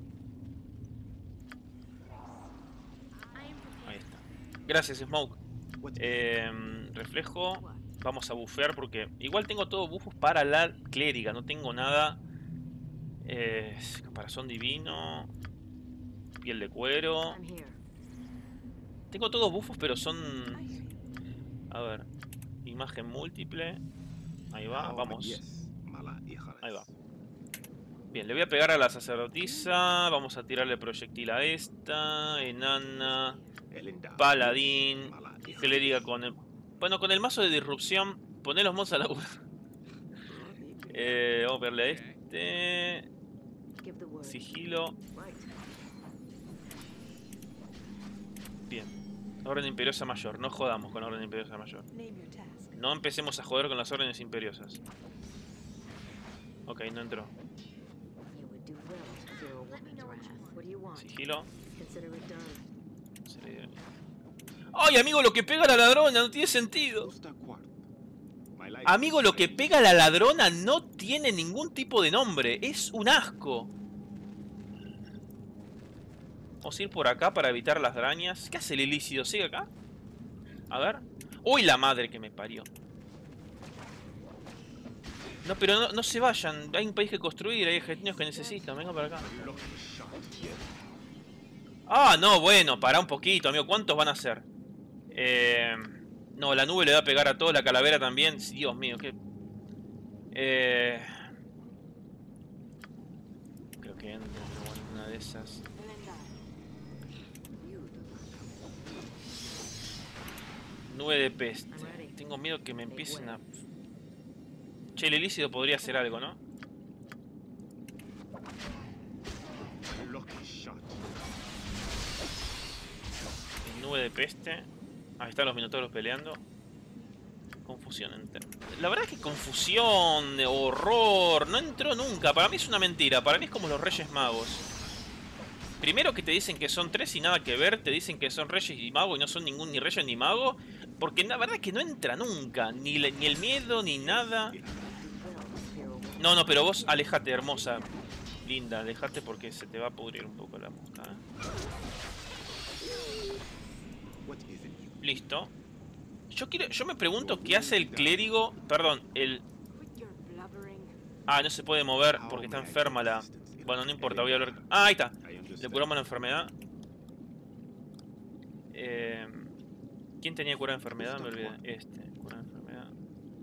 Ahí está. Gracias, Smoke. Reflejo. Vamos a bufear porque... Igual tengo todos buffos para la clériga, no tengo nada... caparazón divino. Piel de cuero. Tengo todos buffos, pero son... A ver. Imagen múltiple. Ahí va, vamos. Ahí va. Bien, le voy a pegar a la sacerdotisa. Vamos a tirarle proyectil a esta. Enana. Paladín. Clériga con el... Bueno, con el mazo de disrupción. Poné los mods a la... vamos a pegarle a este. Sigilo. Bien. Orden imperiosa mayor. No jodamos con orden imperiosa mayor. No empecemos a joder con las órdenes imperiosas. Ok, no entró. Sigilo. ¡Ay, amigo, lo que pega la ladrona! No tiene sentido. Amigo, lo que pega la ladrona no tiene ningún tipo de nombre. Es un asco. Vamos a ir por acá para evitar las arañas. ¿Qué hace el ilícido? ¿Sigue acá? A ver. ¡Uy, la madre que me parió! No, pero no se vayan. Hay un país que construir. Hay argentinos que necesitan. Venga para acá. Ah, no, bueno. Pará un poquito, amigo. ¿Cuántos van a ser? No, la nube le va a pegar a todo. La calavera también. Dios mío, qué... Creo que entra en una de esas. Nube de peste. Tengo miedo que me empiecen a... Che, el ilícido podría hacer algo, ¿no? Nube de peste. Ahí están los minotauros peleando. Confusión. La verdad es que confusión, horror, no entró nunca. Para mí es una mentira. Para mí es como los Reyes Magos. Primero que te dicen que son tres y nada que ver. Te dicen que son Reyes y Magos y no son ningún ni Reyes ni Mago. Porque la verdad es que no entra nunca. Ni el miedo, ni nada. No, no, pero vos alejate, hermosa. Linda, alejate porque se te va a pudrir un poco la mosca. Listo. Yo me pregunto qué hace el clérigo. Perdón, el... no se puede mover porque está enferma la... Bueno, no importa, voy a hablar... ahí está. Le curamos la enfermedad. ¿Quién tenía cura de enfermedad? Me olvidé. Cura de enfermedad.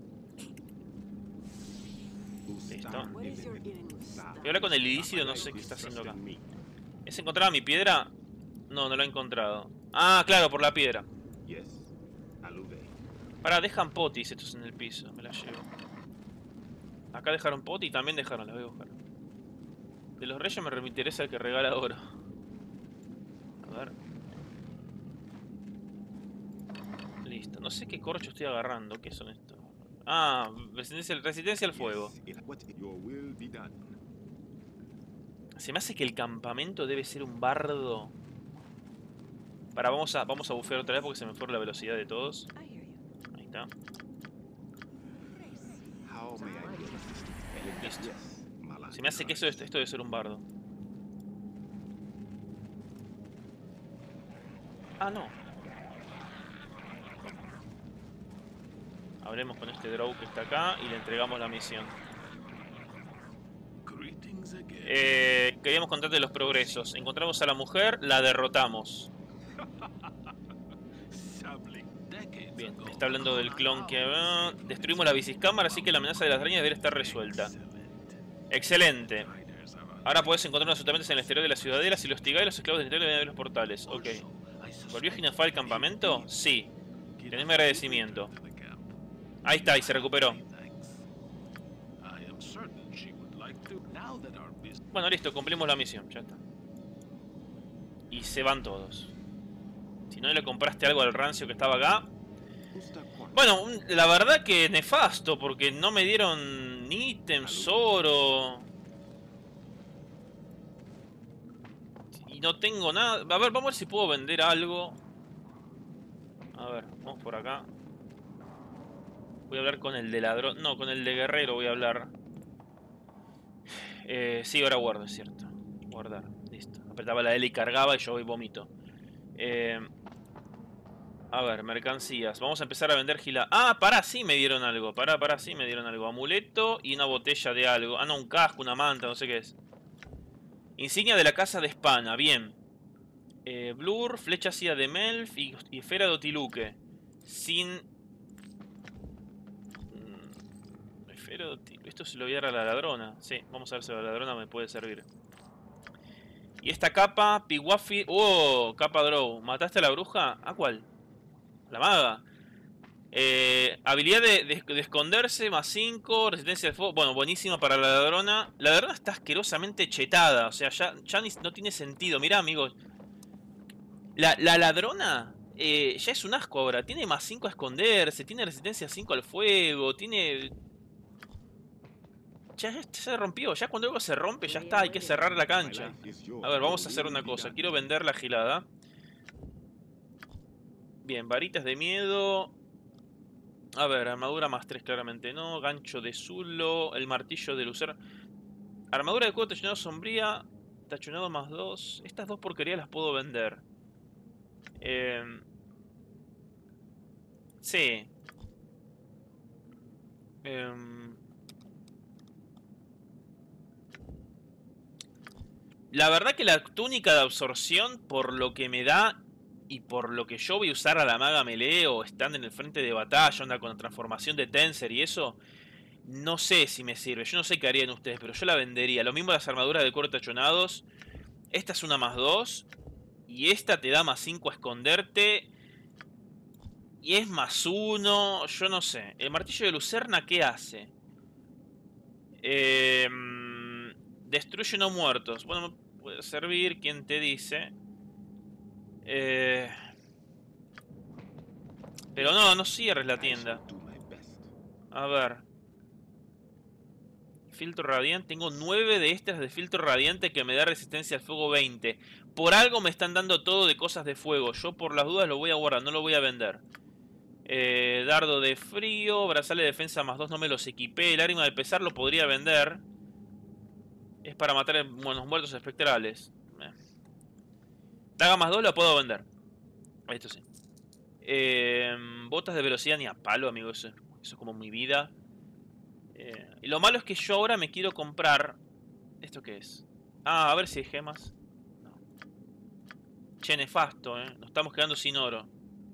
Listo. Voy a hablar con el ilícido, no sé qué está haciendo acá. ¿Es encontrada mi piedra? No, no la he encontrado. Ah, claro, por la piedra. Pará, dejan potis estos en el piso, me la llevo. Acá dejaron poti y también dejaron, la voy a buscar. De los reyes me interesa el que regala oro. A ver. Listo, no sé qué corcho estoy agarrando, ¿qué son estos? Ah, resistencia al fuego. Se me hace que el campamento debe ser un bardo. Para, vamos a bufear otra vez porque se me fue la velocidad de todos. Ahí está. Listo. Se me hace que esto debe ser un bardo. Ah, no. Hablemos con este Drow que está acá y le entregamos la misión. Queríamos contarte los progresos. Encontramos a la mujer, la derrotamos. Bien, me está hablando del clon que... destruimos la biciscámara, así que la amenaza de las arañas debe estar resuelta. Excelente. Ahora podés encontrar unos solamente en el exterior de la ciudadela. Si los hostigáis, los esclavos del interior deben abrir los portales. Ok. ¿Volvió Ginafá al campamento? Sí. Tenés mi agradecimiento. Ahí está, y se recuperó. Bueno, listo, cumplimos la misión, ya está. Y se van todos. Si no le compraste algo al rancio que estaba acá. Bueno, la verdad que nefasto, porque no me dieron ni ítems, oro. Y no tengo nada. A ver, vamos a ver si puedo vender algo. A ver, vamos por acá. Voy a hablar con el de ladrón. No, con el de guerrero voy a hablar. Sí, ahora guardo, es cierto. Guardar, listo. Apretaba la L y cargaba y yo voy vomito. A ver, mercancías. Vamos a empezar a vender gila. Ah, pará, sí me dieron algo. Pará, sí me dieron algo. Amuleto y una botella de algo. Ah, no, un casco, una manta, no sé qué es. Insignia de la casa de Spana, bien. Blur, flecha ácida de Melf y esfera de Otiluque. Sin... esfera de Otiluque. Esto se lo voy a dar a la ladrona. Sí, vamos a ver si la ladrona me puede servir. Y esta capa, Piwafi... ¡Oh! Capa Drow. ¿Mataste a la bruja? ¿A cuál? La maga. Habilidad de esconderse, más 5. Resistencia al fuego. Bueno, buenísima para la ladrona. La ladrona está asquerosamente chetada. O sea, ya no tiene sentido. Mirá, amigos. La ladrona ya es un asco ahora. Tiene más 5 a esconderse. Tiene resistencia 5 al fuego. Tiene... Ya se rompió. Ya cuando algo se rompe, ya está. Hay que cerrar la cancha. A ver, vamos a hacer una cosa. Quiero vender la gilada. Bien, varitas de miedo. A ver, armadura más 3 claramente no. Gancho de Zulo. El martillo de Lucer. Armadura de cuero tachonado sombría. Tachonado más 2. Estas dos porquerías las puedo vender. Sí. La verdad que la túnica de absorción, por lo que me da y por lo que yo voy a usar a la maga melee o estando en el frente de batalla, onda con la transformación de Tenser y eso, no sé si me sirve. Yo no sé qué harían ustedes, pero yo la vendería. Lo mismo las armaduras de cuero tachonados. Esta es una más 2 y esta te da más 5 a esconderte. Y es más 1, yo no sé. El martillo de Lucerna, ¿qué hace? Destruye no muertos. Bueno, puede servir, ¿quién te dice? Pero no cierres la tienda. A ver. Filtro radiante. Tengo 9 de estas de filtro radiante que me da resistencia al fuego 20. Por algo me están dando todo de cosas de fuego. Yo por las dudas lo voy a guardar, no lo voy a vender. Dardo de frío. Brazal de defensa más 2 no me los equipé. El arma de pesar lo podría vender. Es para matar buenos muertos espectrales. Daga más 2 la puedo vender. Esto sí. Botas de velocidad ni a palo, amigo. Eso es como mi vida. Y lo malo es que yo ahora me quiero comprar... ¿Esto qué es? Ah, a ver si hay gemas. No. Che, nefasto, nos estamos quedando sin oro.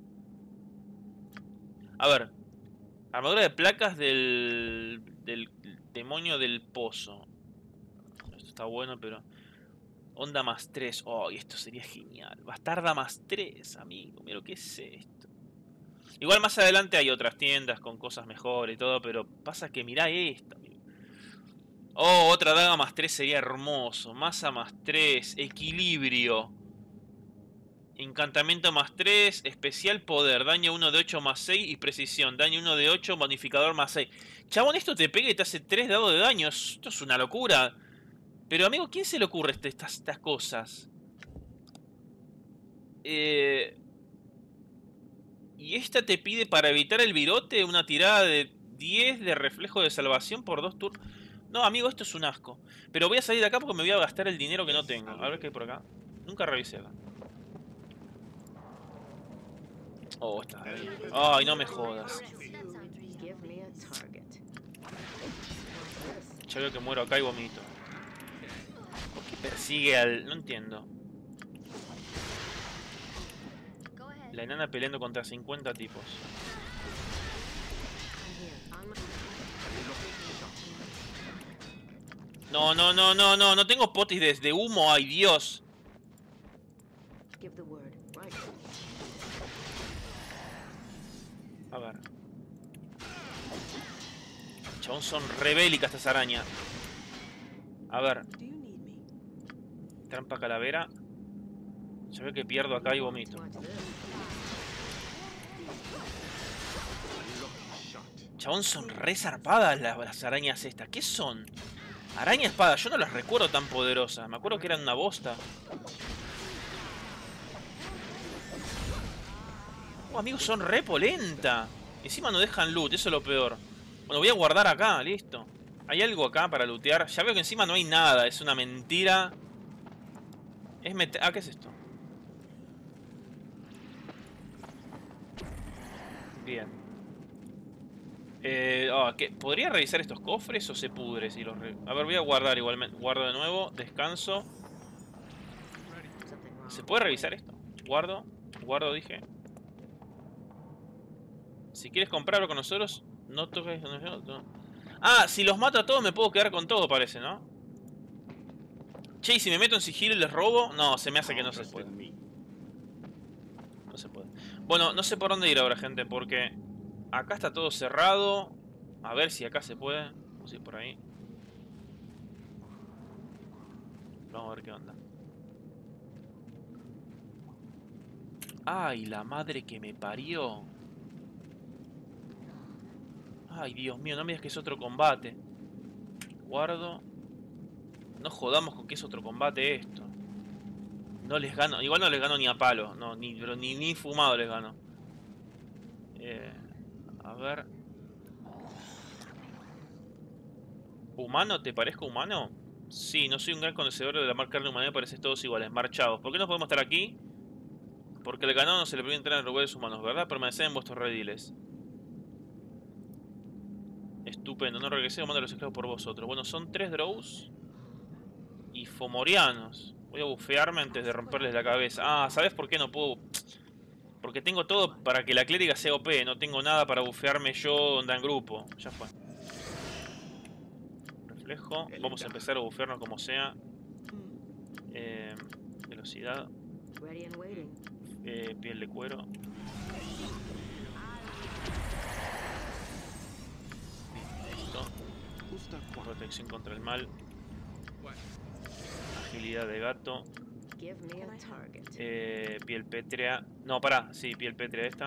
A ver. Armadura de placas del demonio del pozo. Esto está bueno, pero... Onda más 3. Oh, y esto sería genial. Bastarda más 3, amigo. Mira lo que es esto. Igual más adelante hay otras tiendas con cosas mejores y todo, pero pasa que mirá esto, amigo. Oh, otra daga más 3 sería hermoso. Masa más 3. Equilibrio. Encantamiento más 3. Especial poder. Daño 1 de 8 más 6. Y precisión. Daño 1 de 8. Bonificador más 6. Chabón, esto te pega y te hace 3 dados de daño. Esto es una locura. Pero amigo, ¿quién se le ocurre estas cosas? Y esta te pide para evitar el virote una tirada de 10 de reflejo de salvación por 2 turnos. No, amigo, esto es un asco. Pero voy a salir de acá porque me voy a gastar el dinero que no tengo. A ver qué hay por acá. Nunca revisé acá. Oh, está ahí. Ay, no me jodas. Ya veo que muero acá y vomito. ¿Por qué persigue al...? No entiendo. La enana peleando contra 50 tipos. No, no, no, no, no. No tengo potis de humo. Ay, Dios. A ver. Chabón, son rebélicas estas arañas. A ver. Trampa calavera. Ya veo que pierdo acá y vomito. Chabón, son re zarpadas las arañas estas. ¿Qué son? Araña espada. Yo no las recuerdo tan poderosas. Me acuerdo que eran una bosta. Oh, amigos, son re polenta. Encima no dejan loot. Eso es lo peor. Bueno, voy a guardar acá. Listo. ¿Hay algo acá para lootear? Ya veo que encima no hay nada. Es una mentira. Es meter... Ah, ¿qué es esto? Bien. ¿Podría revisar estos cofres o se pudre si los A ver, voy a guardar igualmente. Guardo de nuevo. Descanso. ¿Se puede revisar esto? Guardo. Guardo, dije. Si quieres comprarlo con nosotros, no toques... No. Ah, si los mato a todos me puedo quedar con todo, parece, ¿no? Che, ¿y si me meto en sigilo y les robo? No, se me hace que no se puede. No se puede. Bueno, no sé por dónde ir ahora, gente, porque... Acá está todo cerrado. A ver si acá se puede. Vamos a ir por ahí. Vamos a ver qué onda. Ay, la madre que me parió. Ay, Dios mío, no me digas que es otro combate. Guardo. No jodamos con que es otro combate esto. No les gano. Igual no les gano ni a palo. No, ni fumado les gano. A ver. ¿Humano? ¿Te parezco humano? Sí, no soy un gran conocedor de la marca carne humana, pareces todos iguales, marchados. ¿Por qué no podemos estar aquí? Porque el ganado no se le permite entrar en lugares humanos, ¿verdad? Permaneced en vuestros rediles. Estupendo, no regresé o mando a los esclavos por vosotros. Bueno, son 3 drows y fomorianos. Voy a bufearme antes de romperles la cabeza. Ah, ¿sabes por qué no puedo? Porque tengo todo para que la clériga sea OP. No tengo nada para bufearme yo onda en grupo. Ya fue. Reflejo. Vamos a empezar a bufearnos como sea. Velocidad. Piel de cuero. Listo. Protección contra el mal. Agilidad de gato. Piel pétrea. No, pará. Sí, piel pétrea esta.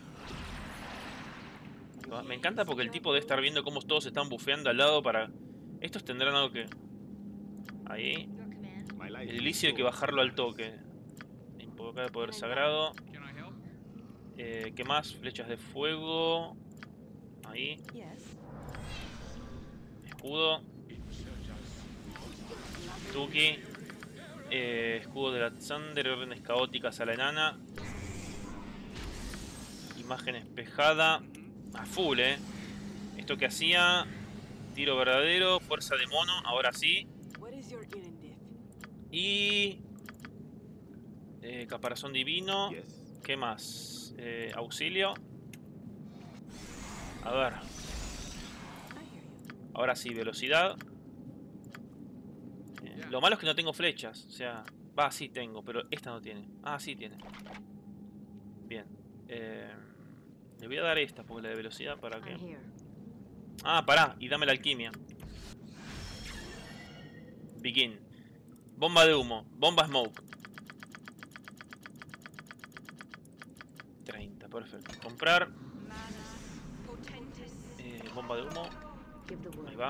Me encanta porque el tipo debe estar viendo cómo todos se están bufeando al lado para... Estos tendrán algo que... Ahí. El ilicio hay que bajarlo al toque. Invocar el poder sagrado. ¿Qué más? Flechas de fuego. Ahí. Escudo. Tuki. Escudo de la Thunder. Órdenes caóticas a la enana. Imagen espejada. A full, Esto que hacía. Tiro verdadero. Fuerza de mono. Ahora sí. Y... caparazón divino. ¿Qué más? Auxilio. A ver. Ahora sí, velocidad. Lo malo es que no tengo flechas. O sea, va, sí tengo, pero esta no tiene. Ah, sí tiene. Bien. Le voy a dar esta, porque la de velocidad, ¿para qué? Ah, pará, y dame la alquimia. Begin. Bomba de humo. Bomba smoke. 30, perfecto. Comprar. Bomba de humo. Ahí va.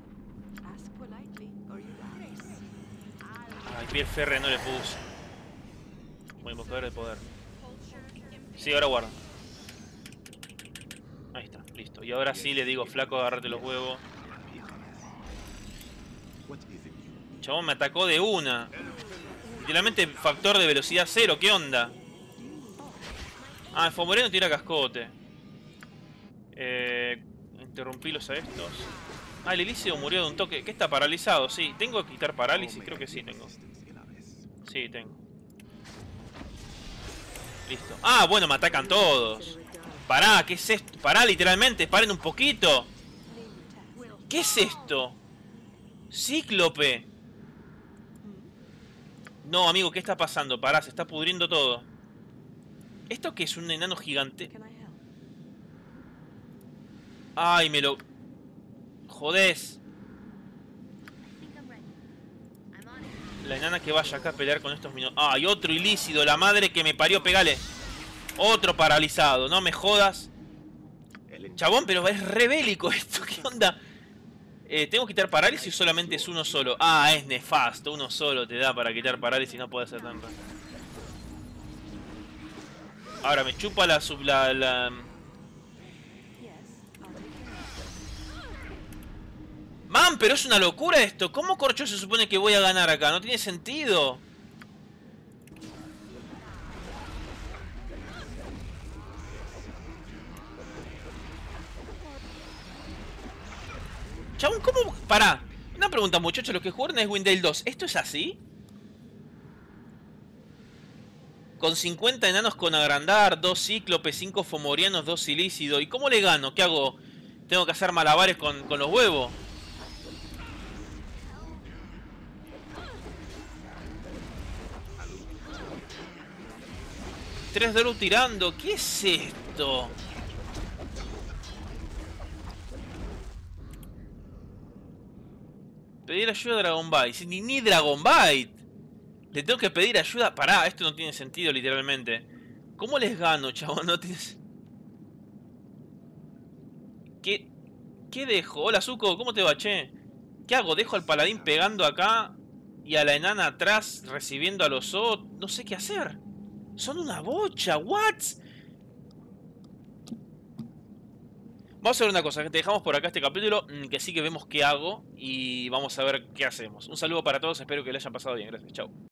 Ay, piel férrea no le puse. Voy a invocar de poder. Sí, ahora guardo. Ahí está, listo. Y ahora sí le digo, flaco, agárrate los huevos. Chabón me atacó de una. Literalmente factor de velocidad 0, ¿qué onda? Ah, el Fomoreno tira cascote. Interrumpilos a estos. Ah, el Elíseo murió de un toque. ¿Qué está paralizado? Sí. ¿Tengo que quitar parálisis? Creo que sí tengo. Sí, tengo. Listo. Ah, bueno, me atacan todos. Pará, ¿qué es esto? Pará, literalmente, paren un poquito. ¿Qué es esto? Cíclope. No, amigo, ¿qué está pasando? Pará, se está pudriendo todo. ¿Esto qué es? ¿Un enano gigante? Ay, me lo... Jodés. La enana que vaya acá a pelear con estos minutos. Ay, otro ilícido, la madre que me parió, pegale. Otro paralizado, no me jodas. Chabón, pero es re bélico esto, ¿qué onda? ¿Tengo que quitar parálisis o solamente es uno solo? Ah, es nefasto, uno solo te da para quitar parálisis, no puede ser tan raro. Ahora me chupa la... Man, pero es una locura esto. ¿Cómo corcho se supone que voy a ganar acá? No tiene sentido. Chabón, ¿cómo? Pará. Una pregunta, muchachos, los que jugaron es Windale 2. ¿Esto es así? Con 50 enanos con agrandar, 2 cíclopes, 5 fomorianos, 2 silícidos. ¿Y cómo le gano? ¿Qué hago? ¿Tengo que hacer malabares con los huevos? Tres Doru tirando. ¿Qué es esto? Pedir ayuda a Dragon Bite. Ni Dragon Bite. Le tengo que pedir ayuda. Pará, esto no tiene sentido, literalmente. ¿Cómo les gano, chabón? No tiene... ¿Qué dejo? Hola, Zuko, ¿cómo te va, che? ¿Qué hago? ¿Dejo al paladín pegando acá y a la enana atrás recibiendo a los otros? No sé qué hacer. Son una bocha, ¿what? Vamos a hacer una cosa, te dejamos por acá este capítulo, que sí que vemos qué hago y vamos a ver qué hacemos. Un saludo para todos, espero que le hayan pasado bien, gracias, chao.